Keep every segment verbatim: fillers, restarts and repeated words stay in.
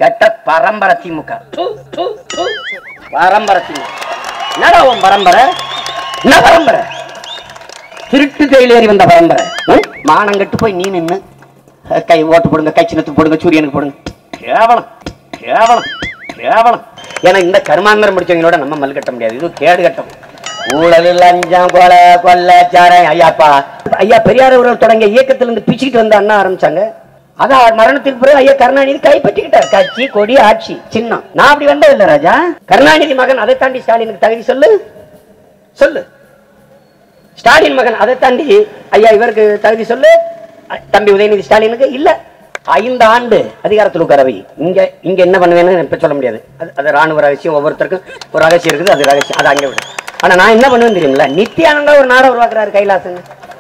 கெட்ட பரம்பரை திமுக. பரம்பரை திமுக என்னடா உன் பரம்பரை? என்ன பரம்பரை? திருட்டு கையில் ஏறி வந்த பரம்பரை. மானம் கட்டு போய் நீ நின்று கை ஓட்டு போடுங்க, கை சின்னத்துக்கு போடுங்க, சூரியனுக்கு போடுங்க. கேவலம் கேவலம் கேவலம். ஏன்னா இந்த கருமாந்திரம் முடிச்சவங்களோட நம்ம மல் கட்ட முடியாது. இது கேடு கட்டம். ஊழல், லஞ்சம், கொலை, கொள்ளை, சாரம். ஐயாப்பா ஐயா பெரியார் அவர்கள் தொடங்கிய இயக்கத்திலிருந்து பிச்சுக்கிட்டு வந்து அண்ணா ஆரம்பிச்சாங்க. அதான் மரணத்துக்கு பிறகு ஐயா கருணாநிதி கைப்பற்றிக்கிட்டார். கட்சி, கொடி, ஆட்சி, சின்னம். நான் அப்படி வந்தது இல்ல ராஜா. கருணாநிதி மகன், அதை தாண்டி ஸ்டாலினுக்கு தகுதி சொல்லு சொல்லு. ஸ்டாலின் மகன், அதை தாண்டி ஐயா இவருக்கு தகுதி சொல்லு. தம்பி உதயநிதி ஸ்டாலினுக்கு இல்ல. ஐந்து ஆண்டு அதிகாரத்தில் உட்காரவை. இங்க இங்க என்ன பண்ணுவேன்னு இப்ப சொல்ல முடியாது. அது அது ராணுவ ரகசியம். ஒவ்வொருத்தருக்கும் ஒரு ரகசியம் இருக்குது. அது ரகசியம். அது அங்கே விடு. ஆனா நான் என்ன பண்ணுவேன் தெரியுங்களா? நித்யானந்தா ஒரு நாடை உருவாக்குறாரு கைலாசன்.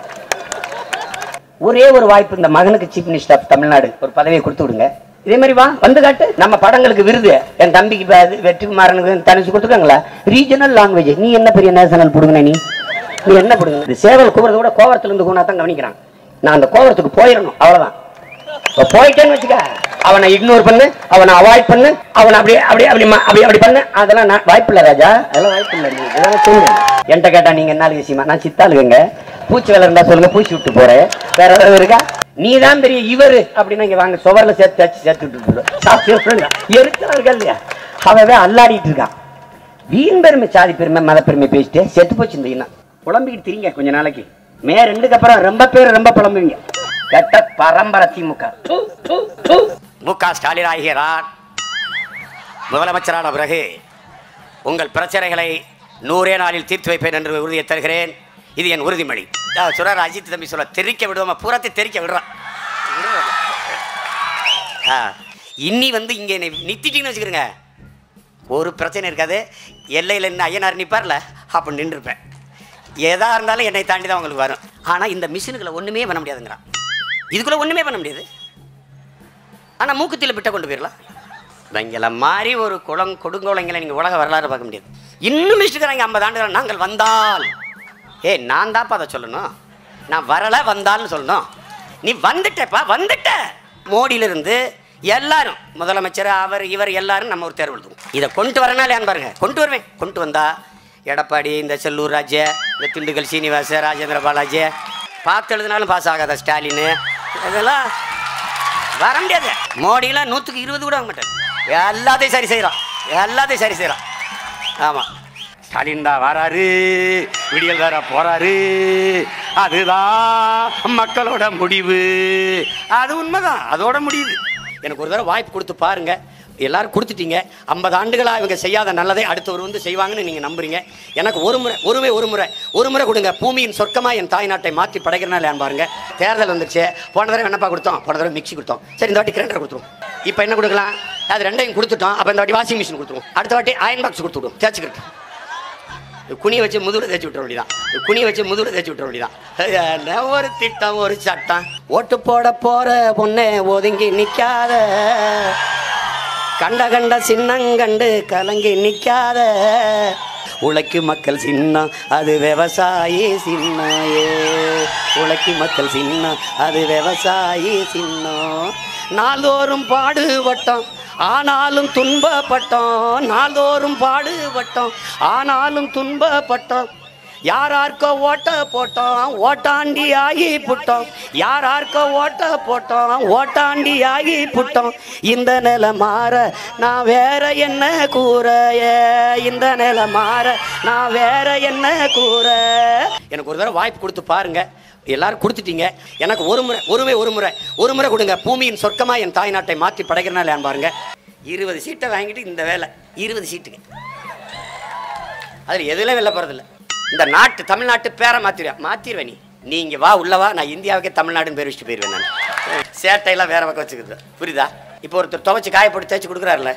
ஒரே ஒரு வாய்ப்பு, இந்த மகனுக்கு சீஃப் மினிஸ்டர் ஆஃப் தமிழ்நாடு ஒரு பதவியை கொடுத்து விடுங்க. இதே மாதிரி வா வந்து காட்டு. நம்ம படங்களுக்கு விருது என் தம்பிக்கு வெற்றிமாறனுக்கு தனிச்சு கொடுத்துருக்காங்களா? Regional language. நீ என்ன பெரிய நேஷனல் போடுங்க? நீ நீ என்ன போடுங்க? சேவல் கூறத விட கோவரத்துல இருந்து கூனா தான் கவனிக்கிறான். நான் அந்த கோவரத்துக்கு போயிடணும், அவ்வளவுதான். போயிட்டேன்னு வச்சுக்க, அவனை இக்னோர் பண்ணு, அவனை அவாய்ட் பண்ணு, அவனை அப்படியே அப்படியே அப்படி அப்படி அப்படி பண்ணு. அதெல்லாம் வாய்ப்பு இல்லை ராஜா. அதெல்லாம் வாய்ப்பு இல்லை. நீ இதெல்லாம் சொல்லுங்க. என்கிட்ட கேட்டா நீங்க என்ன விஷயமா? நான் சித்தாளுங்க. பூச்சி வேலை இருந்தா சொல்லுங்க, பூச்சி விட்டு போறேன். வேற ஏதாவது இருக்கா? நீ தான் பெரிய இவரு அப்படின்னா இங்க வாங்க, சுவர்ல சேர்த்து வச்சு சேர்த்து விட்டு எரிச்சலா இருக்கா இல்லையா? அவன் அல்லாடிட்டு இருக்கான். வீண் பெருமை, சாதி பெருமை, மத பெருமை பேசிட்டு செத்து போச்சு இந்த இனம். புலம்பிக்கிட்டு திரிங்க கொஞ்ச நாளைக்கு. மே ரெண்டுக்கு அப்புறம் ரொம்ப பேர் ரொம்ப புலம்புவீங்க. கெட்ட பரம்பரை திமுக. மு க ஸ்டாலின் ஆகிறார் முதலமைச்சரான பிறகு உங்கள் பிரச்சனைகளை நூறே நாளில் தீர்த்து வைப்பேன் என்று உறுதியை தருகிறேன். இது என் உறுதிமொழி. சொல்றார் அஜித் தம்பி சொல்ல, தெரிக்க விடுவோமா? பூராத்தை தெரிக்க விடுறான். இன்னி வந்து இங்கே நித்திட்டீங்கன்னு வச்சுக்கிறேங்க, ஒரு பிரச்சனை இருக்காது. எல்லையில் என்ன ஐயனார் நிற்பார்ல, அப்போ நின்றுருப்பேன். எதா இருந்தாலும் என்னை தாண்டி தான் உங்களுக்கு வரும். ஆனால் இந்த மிஷினுக்குள்ள ஒன்றுமே பண்ண முடியாதுங்கிறான். இதுக்குள்ள ஒன்றுமே பண்ண முடியாது. ஆனால் மூக்குத்தியில் பிட்ட கொண்டு போயிடலாம். இவங்களை மாதிரி ஒரு குளம் கொடுங்கோலைங்களை நீங்கள் உலக வரலாறு பார்க்க முடியாது. இன்னும் மிஸ்டுக்கிறாங்க ஐம்பது ஆண்டுகள். நாங்கள் வந்தால், ஏ நான் தான்ப்பா அதை சொல்லணும். நான் வரலை வந்தால்னு சொல்லணும். நீ வந்துட்டப்பா, வந்துட்ட. மோடியிலிருந்து எல்லாரும், முதலமைச்சர், அவர், இவர் எல்லாரும் நம்ம ஒரு தேர்வு எழுதுவோம். இதை கொண்டு வரனாலே பாருங்க, கொண்டு வருவேன். கொண்டு வந்தா எடப்பாடி, இந்த செல்லூர் ராஜ, இந்த திண்டுக்கல் சீனிவாச, ராஜேந்திர பாலாஜி பார்த்து எழுதினாலும் பாஸ் ஆகாத ஸ்டாலின், இதெல்லாம் வர முடியாது. மோடியெல்லாம் நூற்றுக்கு இருபது கூட வாங்க மாட்டேன். எல்லாத்தையும் சரி செய்கிறான், எல்லாத்தையும் சரி செய்கிறான். ஆமாம், ஸ்டாலின் தான் வராரு, விடியல் வேற போறாரு, அதுதான் மக்களோட முடிவு. அது உண்மைதான், அதோட முடியுது. எனக்கு ஒரு தடவை வாய்ப்பு கொடுத்து பாருங்க. எல்லாரும் கொடுத்துட்டீங்க. ஐம்பது ஆண்டுகளாக இவங்க செய்யாத நல்லதை அடுத்தவர் வந்து செய்வாங்கன்னு நீங்கள் நம்புறீங்க. எனக்கு ஒரு முறை ஒருவே ஒரு முறை ஒரு முறை கொடுங்க. பூமியின் சொர்க்கமாக என் தாய்நாட்டை மாற்றி படைக்கிறனால ஏன் பாருங்க. தேர்தல் வந்துச்சு. போன தடவை என்னப்பா கொடுத்தோம்? போன தடவை மிக்சி கொடுத்தோம். சரி, இந்த வாட்டி கிரைண்டர் கொடுத்துருவோம். இப்போ என்ன கொடுக்கலாம்? அது ரெண்டையும் கொடுத்துட்டோம். அப்போ இந்த வாட்டி வாஷிங் மிஷின் கொடுத்துருவோம். அடுத்த வாட்டி அயன் பாக்ஸ் கொடுத்துவிடும், தேய்ச்சிக்கிட்டு. குனியை வச்சு முதுகுல தேய்ச்சி விட்டுற வேண்டியதான். குனியை வச்சு முதுகுல தேய்ச்சி விட்டுற வேண்டியதான். ஒரு திட்டம், ஒரு சட்டம். ஓட்டு போட போற பொண்ணே ஒதுங்கி நிற்காத, கண்ட கண்ட சின்னங்கண்டு கலங்கி நிற்காத, உழைக்கும் மக்கள் சின்னம் அது விவசாயி சின்னாயே, உழைக்கும் மக்கள் சின்னம் அது விவசாயி சின்னம். நாள்தோறும் பாடுபட்டோம் ஆனாலும் துன்பப்பட்டோம், நாள்தோறும் பாடுபட்டோம் ஆனாலும் துன்பப்பட்டோம். யாரார்க்கோ ஓட்ட போட்டோம் ஓட்டாண்டி ஆகி புட்டோம், யாரார்க்கோ ஓட்ட போட்டோம் ஓட்டாண்டி ஆகி புட்டோம். இந்த நிலை மாற நான் வேற என்ன கூற, இந்த நிலை மாற நான் வேற என்ன கூற. எனக்கு ஒரு தடவை வாய்ப்பு கொடுத்து பாருங்க. எல்லாரும் கொடுத்துட்டீங்க. எனக்கு ஒரு முறை ஒருவே ஒரு முறை ஒரு முறை கொடுங்க. பூமியின் சொர்க்கமா என் தாய்நாட்டை மாற்றி படைக்கிறனால ஏன் பாருங்க. இருபது சீட்டை வாங்கிட்டு இந்த வேலை இருபது சீட்டுக்கு அதில் எதுல வெளில போறதில்லை. இந்த நாட்டு தமிழ்நாட்டு பேரை மாத்திருவேன் மாத்திருவேன் நீ நீங்க வா உள்ளவா, நான் இந்தியாவுக்கே தமிழ்நாடுன்னு பேர் வச்சுட்டு போயிருவேன். நான் சேட்டையெல்லாம் வேற பக்கம் வச்சுக்கிறது, புரியுதா? இப்போ ஒருத்தர் துவைச்சு காய போட்டு தேய்ச்சி கொடுக்குறாருல,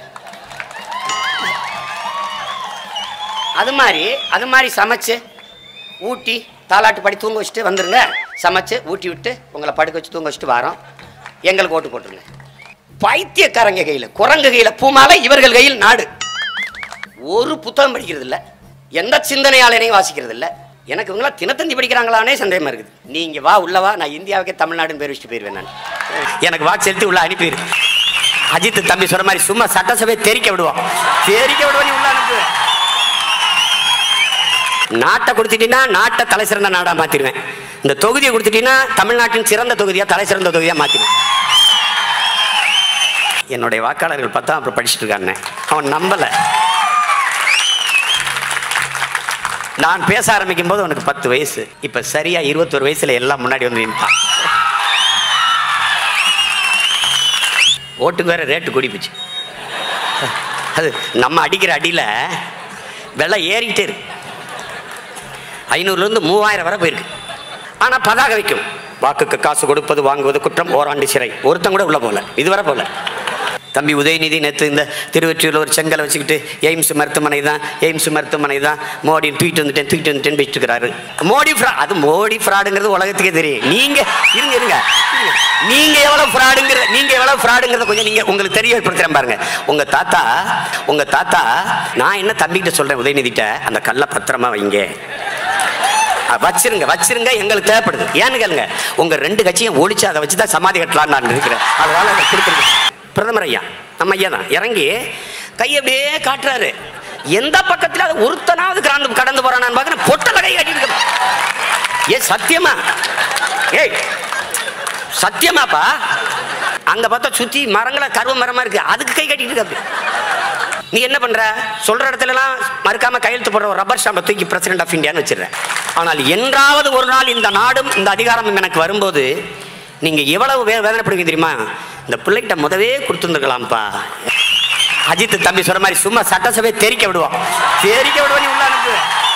அது மாதிரி அது மாதிரி சமைச்சு ஊட்டி தாலாட்டு படி தூங்க வச்சுட்டு வந்துருங்க. சமைச்சு ஊட்டி விட்டு உங்களை படுக்க வச்சு தூங்க வச்சுட்டு வரோம். எங்களுக்கு ஓட்டு போட்டுருங்க. பைத்தியக்காரங்க கையில், குரங்கு கையில் பூமாலை, இவர்கள் கையில் நாடு. ஒரு புத்தகம் படிக்கிறது இல்லை, எந்த சிந்தனையாளரையும் வாசிக்கிறது இல்லை. எனக்கு இவங்களாம் தினத்தந்தி படிக்கிறாங்களானே சந்தேகமா இருக்குது. நீங்க வா உள்ளவா, நான் இந்தியாவுக்கே தமிழ்நாடுன்னு பேர் வச்சுட்டு போயிருவேன். நான் எனக்கு வாக்கு செலுத்தி உள்ள அனுப்பிடு. அஜித் தம்பி சொல்ற மாதிரி சும்மா சட்டசபை தெரிக்க விடுவோம், தெரிக்க விடுவோம். நீ உள்ள அனுப்பு. நாட்டை கொடுத்துட்டீங்கன்னா நாட்டை தலை சிறந்த நாடா மாத்திடுவேன். இந்த தொகுதியை கொடுத்துட்டீங்கன்னா தமிழ்நாட்டின் சிறந்த தொகுதியா தலை சிறந்த தொகுதியா மாத்திடுவேன். என்னுடைய வாக்காளர்கள் பார்த்தா அப்புறம் படிச்சுட்டு இருக்காங்க, அவன் நம்பல. நான் பேச ஆரம்பிக்கும் போது உனக்கு பத்து வயசு, இப்ப சரியா இருபத்தொரு வயசுல எல்லாம் முன்னாடி வந்து நின்றான். ஓட்டுக்கு வேற ரேட்டு கூடி போச்சு. அது நம்ம அடிக்கிற அடியில விலை ஏறிக்கிட்டே இருக்கு. ஐநூறுல இருந்து மூவாயிரம் வரை போயிருக்கு. ஆனா பதாக வைக்கும். வாக்குக்கு காசு கொடுப்பது வாங்குவது குற்றம், ஓராண்டு சிறை. ஒருத்தன் கூட உள்ள போல, இதுவரை போல. தம்பி உதயநிதி நேற்று இந்த திருவொற்றியூரில் ஒரு செங்கலை வச்சுக்கிட்டு எய்ம்ஸ் மருத்துவமனை தான், எய்ம்ஸ் மருத்துவமனை தான், மோடி தூக்கிட்டு வந்துட்டேன் தூக்கிட்டு வந்துட்டேன்னு பேசிட்டு இருக்கிறாரு. மோடி ஃப்ரா அது மோடி ஃப்ராடுங்கிறது உலகத்துக்கே தெரியும். நீங்க இருங்க இருங்க நீங்க எவ்வளவு ஃப்ராடுங்கிறத நீங்க எவ்வளவு ஃப்ராடுங்கிறத கொஞ்சம் நீங்க உங்களுக்கு தெரியப்படுத்துறேன் பாருங்க. உங்க தாத்தா உங்க தாத்தா நான் என்ன தம்பிகிட்ட சொல்றேன், உதயநிதிட்ட அந்த கல்லை பத்திரமா வைங்க, வச்சிருங்க வச்சிருங்க, எங்களுக்கு தேவைப்படுது. ஏன்னு கேளுங்க, உங்க ரெண்டு கட்சியும் ஒழிச்சு அதை வச்சுதான் சமாதி கட்டலான்னு நான் இருக்கிறேன். அதனால அதை கொடுத்துருங்க. பிரதமர் ஐயா நம்ம ஐயா தான் இறங்கி கையை அப்படியே காட்டுறாரு. எந்த பக்கத்துல அது ஒருத்தனாவது கடந்து கடந்து போறான்னு பாக்குறேன். பொட்டல கை காட்டிட்டு ஏ சத்தியமா, ஏய் சத்தியமாப்பா, அங்க பார்த்தா சுத்தி மரங்கள கருவ மரமா இருக்கு, அதுக்கு கை கட்டிட்டு இருக்கு. நீ என்ன பண்ற, சொல்ற இடத்துல எல்லாம் மறுக்காம கையெழுத்து போடுற ஒரு ரப்பர் ஸ்டாம்பை தூக்கி பிரசிடென்ட் ஆஃப் இந்தியான்னு வச்சிடறேன். ஆனால் என்றாவது ஒரு நாள் இந்த நாடும் இந்த அதிகாரமும் எனக்கு வரும்போது நீங்க எவ்வளவு வேதனைப்படுவீங்க தெரியுமா? இந்த பிள்ளைகிட்ட முதவே கொடுத்துருந்துருக்கலாம்ப்பா. அஜித் தம்பி சொல்ற மாதிரி சும்மா சட்டசபை தெரிக்க விடுவோம், தெரிக்க விடுவோம். நீ உள்ள அனுப்பு.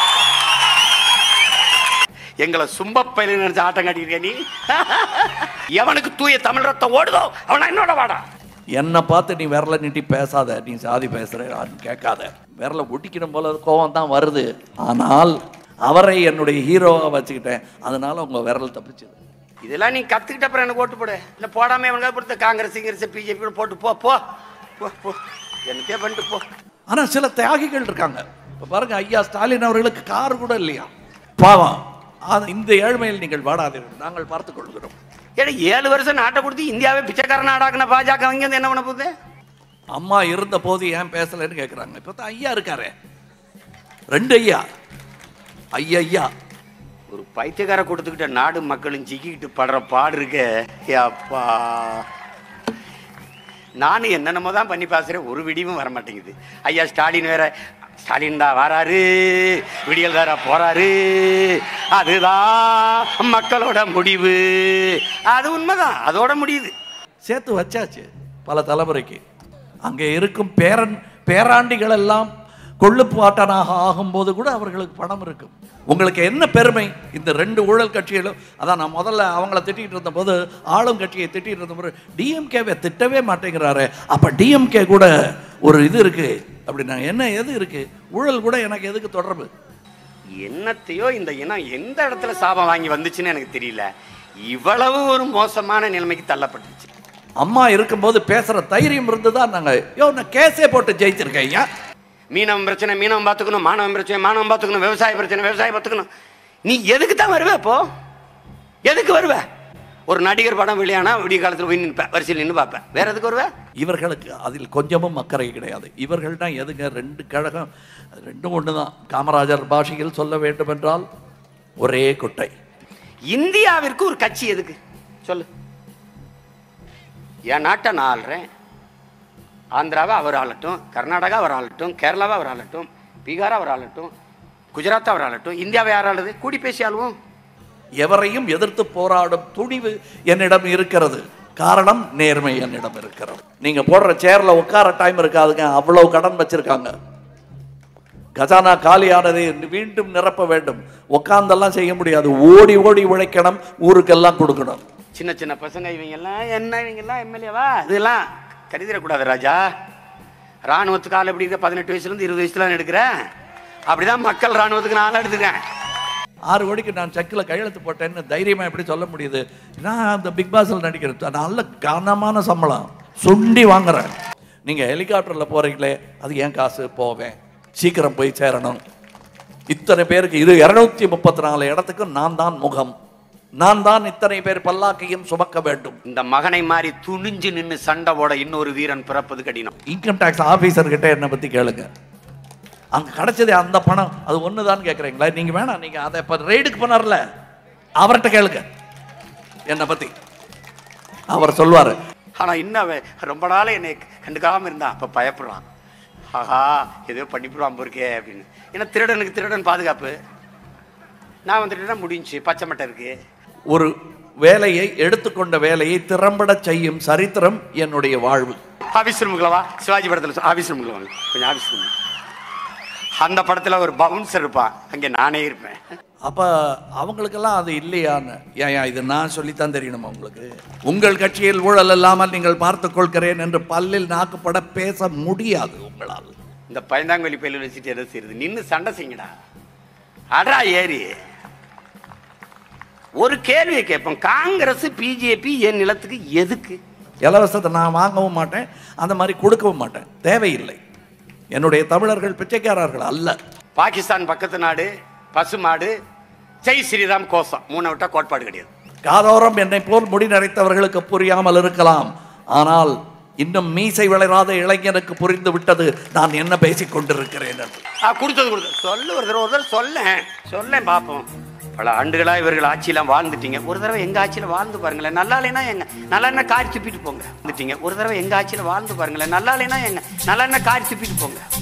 எங்களை சும்ப பயில நினைச்சு ஆட்டம் காட்டியிருக்க நீ. எவனுக்கு தூய தமிழ் ரத்தம் ஓடுதோ அவனா என்னோட வாடா. என்னை பார்த்து நீ விரல நீட்டி பேசாத, நீ சாதி பேசுற கேட்காத. விரல ஒட்டிக்கணும் போல கோவம் தான் வருது. ஆனால் அவரை என்னுடைய ஹீரோவா வச்சுக்கிட்டேன், அதனால உங்க விரல் தப்பிச்சது. இதெல்லாம் நீ கத்துக்கிட்ட அப்புறம் எனக்கு ஓட்டு போடு. இல்லை போடாம எவனுக்காக பொறுத்த காங்கிரஸ் சிங்கிரஸ் பிஜேபி போட்டு போ போ போ என்னத்தையே பண்ணிட்டு போ. ஆனா சில தியாகிகள் இருக்காங்க. இப்போ பாருங்க, ஐயா ஸ்டாலின் அவர்களுக்கு கார் கூட இல்லையா, பாவம். இந்த ஏழ்மையில் நீங்கள் வாடாதீர்கள், நாங்கள் பார்த்துக் கொள்கிறோம். ஏன்னா ஏழு வருஷம் நாட்டை கொடுத்து இந்தியாவே பிச்சைக்கார நாடாக்குன பாஜக அவங்க வந்து என்ன பண்ண போகுது? அம்மா இருந்த போது ஏன் பேசலன்னு கேட்குறாங்க. இப்போ தான் ஐயா இருக்காரு, ரெண்டு ஐயா ஐயா ஐயா ஒரு பைத்தியக்கார கொடுத்துக்கிட்ட நாடு மக்களும் சிக்கிக்கிட்டு படுற பாடு இருக்கு. அப்பா நானும் என்னென்னமோ தான் பண்ணி பேசுறேன், ஒரு விடிவும் வர மாட்டேங்குது. ஐயா ஸ்டாலின் வேற, ஸ்டாலின் தான் வராரு, விடியல் வேற போறாரு, அதுதான் மக்களோட முடிவு. அது உண்மைதான், அதோட முடியுது. சேர்த்து வச்சாச்சு பல தலைமுறைக்கு. அங்கே இருக்கும் பேரன் பேராண்டிகள் எல்லாம் கொள்ளுப்பாட்டனாக ஆகும்போது கூட அவர்களுக்கு பணம் இருக்கும். உங்களுக்கு என்ன பெருமை? இந்த ரெண்டு ஊழல் கட்சிகளும், அதான் நான் முதல்ல அவங்கள திட்டிகிட்டு இருந்த போது, ஆளும் கட்சியை திட்டிகிட்டு இருந்த போது டிஎம்கேவை திட்டவே மாட்டேங்கிறாரு. அப்போ டிஎம்கே கூட ஒரு இது இருக்கு அப்படின்னா என்ன, எது இருக்கு? ஊழல் கூட எனக்கு எதுக்கு தொடர்பு? என்னத்தையோ இந்த இனம் எந்த இடத்துல சாபம் வாங்கி வந்துச்சுன்னு எனக்கு தெரியல. இவ்வளவு ஒரு மோசமான நிலைமைக்கு தள்ளப்பட்டுச்சு. அம்மா இருக்கும்போது பேசுற தைரியம் இருந்துதான் நாங்க யோ நான் கேஸே போட்டு ஜெயிச்சிருக்கேன். ஐயா மீனவன் பிரச்சனை மீனவன் பார்த்துக்கணும், மாணவன் பிரச்சனை மாணவன் பார்த்துக்கணும், விவசாய பிரச்சனை விவசாயம் பார்த்துக்கணும். நீ எதுக்கு தான் வருவ? இப்போ எதுக்கு வருவ? ஒரு நடிகர் படம் வெளியானா விடிய காலத்தில் போய் நிற்பேன், வரிசையில் நின்று பார்ப்பேன். வேற எதுக்கு வருவ? இவர்களுக்கு அதில் கொஞ்சமும் அக்கறை கிடையாது. இவர்கள் தான் எதுங்க, ரெண்டு கழகம் ரெண்டும் ஒன்று தான். காமராஜர் பாஷையில் சொல்ல வேண்டும் என்றால் ஒரே குட்டை. இந்தியாவிற்கு ஒரு கட்சி எதுக்கு சொல்லு? என் நாட்டை நான் ஆள்றேன், ஆந்திராவை அவர் ஆளட்டும், கர்நாடகா அவர் ஆளட்டும், கேரளாவை அவர் ஆளட்டும், பீகாரா அவர் ஆளட்டும், குஜராத் அவர் ஆளட்டும், இந்தியாவை யார் ஆளுது? கூடி பேசி ஆளுவோம். எவரையும் எதிர்த்து போராடும் துணிவு என்னிடம் இருக்கிறது. காரணம், நேர்மை என்னிடம் இருக்கிறது. நீங்க போடுற சேர்ல உட்கார டைம் இருக்காதுங்க, அவ்வளவு கடன் வச்சிருக்காங்க. கஜானா காலியானதை மீண்டும் நிரப்ப வேண்டும். உட்கார்ந்தெல்லாம் செய்ய முடியாது, ஓடி ஓடி உழைக்கணும், ஊருக்கெல்லாம் கொடுக்கணும். சின்ன சின்ன பசங்க இவங்க எல்லாம் என்ன, இவங்க எல்லாம் எம்எல்ஏவா? இதெல்லாம் கருதிடக்கூடாது ராஜா. ராணுவத்துக்கு ஆள் எப்படி இருக்க? பதினெட்டு வயசுல இருந்து இருபது வயசுல எடுக்கிறேன். அப்படிதான் மக்கள் ராணுவத்துக்கு நான் எடுத்துக்கிறேன். ஆறு கோடிக்கு நான் செக்கில் கையெழுத்து போட்டேன்னு தைரியமா எப்படி சொல்ல முடியுது? நான் அந்த பிக் பாஸ்ல நடிக்கிறேன், நல்ல கனமான சம்பளம் சுண்டி வாங்குறேன். நீங்க ஹெலிகாப்டர்ல போறீங்களே, அது ஏன் காசு? போவேன், சீக்கிரம் போய் சேரணும். இத்தனை பேருக்கு இது இருநூத்தி முப்பத்தி நாலு இடத்துக்கு நான் தான் முகம். நான் தான் இத்தனை பேர் பல்லாக்கையும் சுமக்க வேண்டும். இந்த மகனை மாதிரி துணிஞ்சு நின்று சண்டை போட இன்னொரு வீரன் பிறப்பது கடினம். இன்கம் டாக்ஸ் ஆபீசர் கிட்ட என்னை பத்தி கேளுங்க. அங்க கிடைச்சது அந்த பணம் அது ஒண்ணுதான் கேட்குறீங்களா? நீங்க வேணாம், நீங்க அதை இப்ப ரெய்டுக்கு போனார்ல அவர்கிட்ட கேளுங்க என்னை பத்தி, அவர் சொல்வாரு. ஆனா இன்னும் ரொம்ப நாள் என்னை கண்டுக்காம இருந்தான், அப்ப பயப்படுறான். ஆஹா ஏதோ பண்ணிவிடுவான் போருக்கே அப்படின்னு. ஏன்னா திருடனுக்கு திருடன் பாதுகாப்பு. நான் வந்துட்டுனா முடிஞ்சு பச்சை மட்டை இருக்கு. ஒரு வேலையை எடுத்துக்கொண்ட வேலையை திறம்பட செய்யும் சரித்திரம் என்னுடைய வாழ்வு. ஆபீஸ் ரூமுக்குள்ளவா, சிவாஜி படத்தில் ஆபீஸ் ரூமுக்குள்ள வாங்க கொஞ்சம். ஆபீஸ் ரூம் அந்த படத்துல ஒரு பவுன்சர் இருப்பான், அங்கே நானே இருப்பேன். அப்ப அவங்களுக்கெல்லாம் அது இல்லையான்னு. ஏன் இது நான் சொல்லித்தான் தெரியணுமா உங்களுக்கு? உங்கள் கட்சியில் ஊழல் இல்லாமல் நீங்கள் பார்த்துக் கொள்கிறேன் என்று பல்லில் நாக்குப்பட பேச முடியாது உங்களால். இந்த பயந்தாங்கொல்லி பயில வச்சுட்டு என்ன செய்யுது? நின்று சண்டை செய்யுங்கடா. அடா ஏறி ஒரு கேள்வியை கேட்போம், காங்கிரஸ் பிஜேபி என் நிலத்துக்கு எதுக்கு? இலவசத்தை நான் வாங்கவும் மாட்டேன், அந்த மாதிரி கொடுக்கவும் மாட்டேன், தேவையில்லை. என்னுடைய தமிழர்கள் பிச்சைக்காரர்கள் அல்ல. பாகிஸ்தான் பக்கத்து நாடு, பசுமாடு, ஜெய் ஸ்ரீராம் கோஷம் மூணை விட்டா கோட்பாடு கிடையாது. காதோரம் என்னை போல் முடி நரைத்தவர்களுக்கு புரியாமல் இருக்கலாம், ஆனால் இன்னும் மீசை வளராத இளைஞனுக்கு புரிந்து விட்டது நான் என்ன பேசிக் கொண்டிருக்கிறேன் என்று. கொடுத்தது கொடுத்தது சொல்லு, ஒரு தடவை ஒரு தடவை சொல்ல சொல்ல பார்ப்போம். பல ஆண்டுகளா இவர்கள் ஆட்சியெல்லாம் வாழ்ந்துட்டீங்க, ஒரு தடவை எங்க ஆட்சியில வாழ்ந்து பாருங்களேன். நல்லா இல்லைன்னா எங்க நல்லா என்ன காரி துப்பிட்டு போங்க. வந்துட்டீங்க ஒரு தடவை எங்க ஆட்சியில வாழ்ந்து பாருங்களேன். நல்லா இல்லைன்னா எங்க நல்லா என்ன காரி துப்பிட்டு போங்க.